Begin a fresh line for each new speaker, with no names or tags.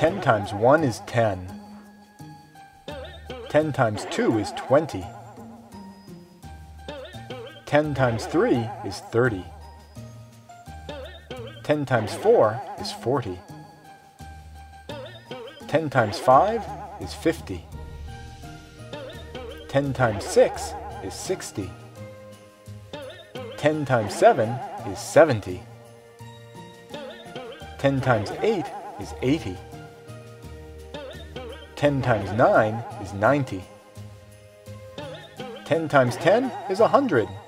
10 times 1 is 10. 10 times 2 is 20. 10 times 3 is 30. 10 times 4 is 40. 10 times 5 is 50. 10 times 6 is 60. 10 times 7 is 70. 10 times 8 is 80. 10 times 9 is 90. 10 times 10 is 100.